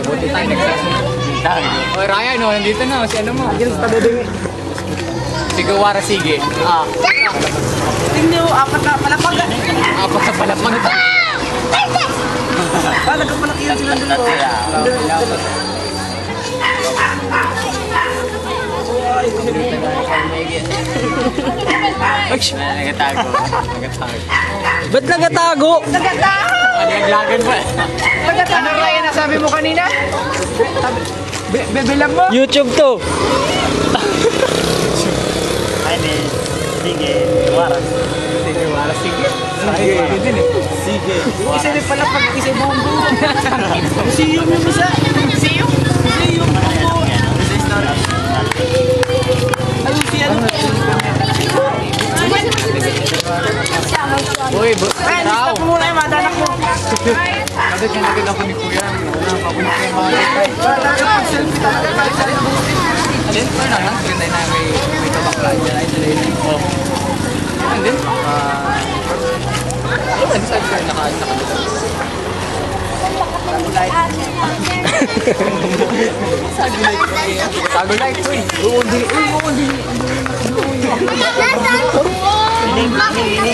Buti tayo nagsasunod. O Ryan, o, nandito na. Si ano mo? Si Gawara, sige. Tingnan mo, apat na palapag. Apat na palapag. Nagkapalaki yan sila dalawa. Nagatago. Ba't nagatago? Alaglagan pa. Ano Ryan na sabi mo kanina? Bebelang mo? YouTube to. Sige, Gawara. Sige, Gawara, sige. Sige. Isa rin pala pag isa bumbu. Museum yung isa. Museum? Museum. Ayun si ano? Uy, Ay, lista ko muna yung madanak mo. Kasi nakita ko ni Kuya. Papunta ko yung mga Selfie talaga. alin pa na lang. Trend na may tabakla dyan. Ay, dyan. Oh. And then, ano sabi ko Tago light ko eh.